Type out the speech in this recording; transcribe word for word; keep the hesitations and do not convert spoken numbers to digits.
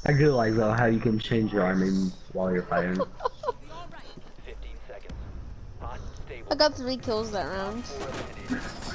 I do like though how you can change your aiming while you're fighting. fifteen seconds. Hot, stable. I got three kills that round. Four eliminated.